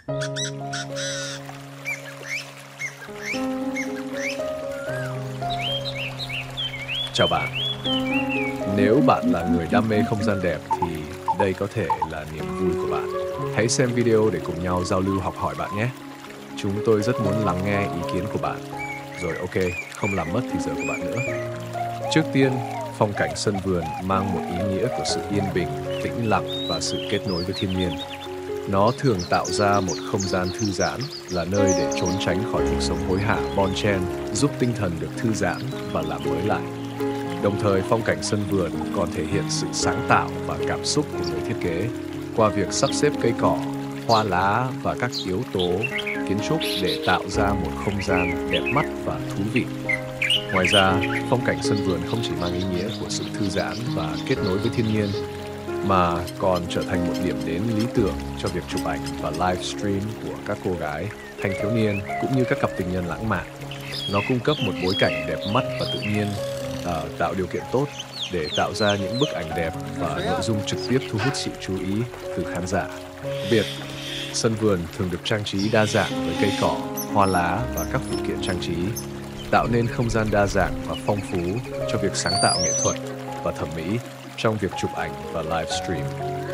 Chào bạn. Nếu bạn là người đam mê không gian đẹp thì đây có thể là niềm vui của bạn. Hãy xem video để cùng nhau giao lưu học hỏi bạn nhé. Chúng tôi rất muốn lắng nghe ý kiến của bạn. Rồi ok, không làm mất thì giờ của bạn nữa. Trước tiên, phong cảnh sân vườn mang một ý nghĩa của sự yên bình, tĩnh lặng và sự kết nối với thiên nhiên. Nó thường tạo ra một không gian thư giãn, là nơi để trốn tránh khỏi cuộc sống hối hả bon chen, giúp tinh thần được thư giãn và làm mới lại. Đồng thời, phong cảnh sân vườn còn thể hiện sự sáng tạo và cảm xúc của người thiết kế qua việc sắp xếp cây cỏ, hoa lá và các yếu tố kiến trúc để tạo ra một không gian đẹp mắt và thú vị. Ngoài ra, phong cảnh sân vườn không chỉ mang ý nghĩa của sự thư giãn và kết nối với thiên nhiên, mà còn trở thành một điểm đến lý tưởng cho việc chụp ảnh và livestream của các cô gái, thanh thiếu niên cũng như các cặp tình nhân lãng mạn. Nó cung cấp một bối cảnh đẹp mắt và tự nhiên, tạo điều kiện tốt để tạo ra những bức ảnh đẹp và nội dung trực tiếp thu hút sự chú ý từ khán giả. Sân vườn thường được trang trí đa dạng với cây cỏ, hoa lá và các phụ kiện trang trí, tạo nên không gian đa dạng và phong phú cho việc sáng tạo nghệ thuật và thẩm mỹ trong việc chụp ảnh và livestream.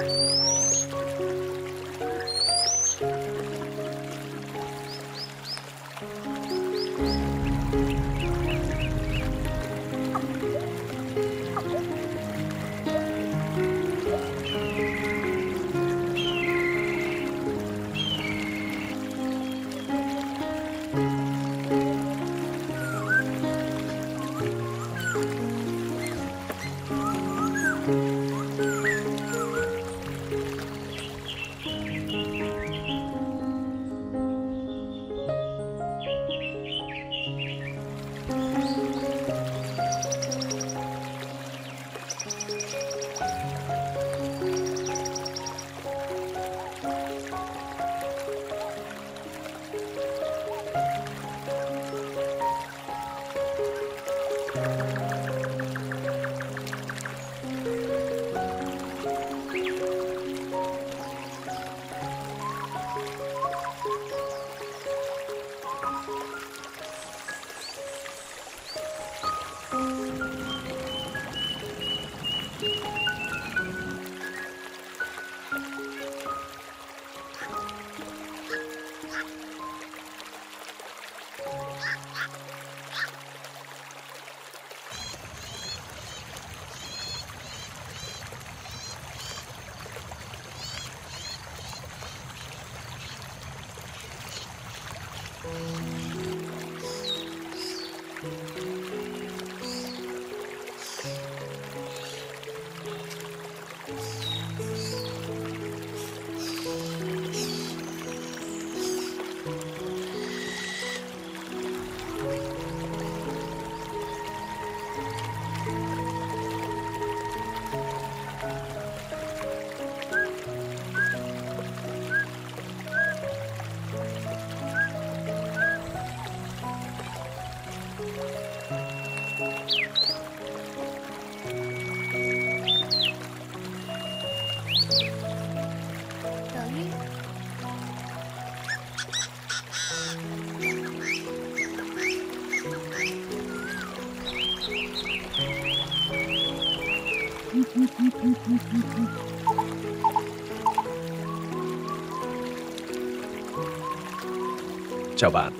Chào bạn.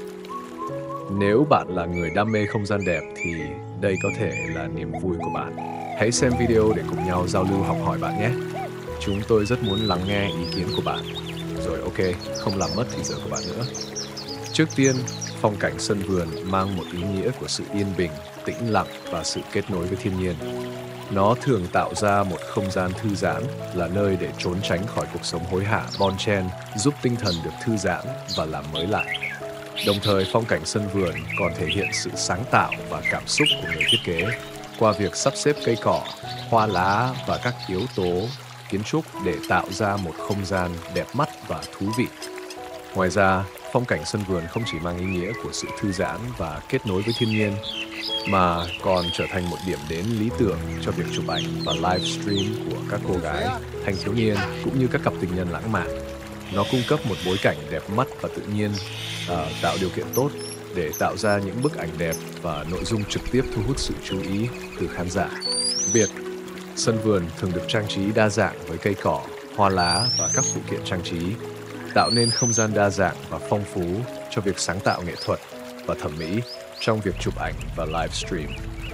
Nếu bạn là người đam mê không gian đẹp thì đây có thể là niềm vui của bạn. Hãy xem video để cùng nhau giao lưu học hỏi bạn nhé. Chúng tôi rất muốn lắng nghe ý kiến của bạn. Rồi ok, không làm mất thì giờ của bạn nữa. Trước tiên, phong cảnh sân vườn mang một ý nghĩa của sự yên bình, tĩnh lặng và sự kết nối với thiên nhiên. Nó thường tạo ra một không gian thư giãn, là nơi để trốn tránh khỏi cuộc sống hối hả bon chen, giúp tinh thần được thư giãn và làm mới lại. Đồng thời, phong cảnh sân vườn còn thể hiện sự sáng tạo và cảm xúc của người thiết kế qua việc sắp xếp cây cỏ, hoa lá và các yếu tố kiến trúc để tạo ra một không gian đẹp mắt và thú vị. Ngoài ra, phong cảnh sân vườn không chỉ mang ý nghĩa của sự thư giãn và kết nối với thiên nhiên, mà còn trở thành một điểm đến lý tưởng cho việc chụp ảnh và livestream của các cô gái, thanh thiếu niên cũng như các cặp tình nhân lãng mạn. Nó cung cấp một bối cảnh đẹp mắt và tự nhiên, tạo điều kiện tốt để tạo ra những bức ảnh đẹp và nội dung trực tiếp thu hút sự chú ý từ khán giả. Biệt, sân vườn thường được trang trí đa dạng với cây cỏ, hoa lá và các phụ kiện trang trí, tạo nên không gian đa dạng và phong phú cho việc sáng tạo nghệ thuật và thẩm mỹ trong việc chụp ảnh và livestream.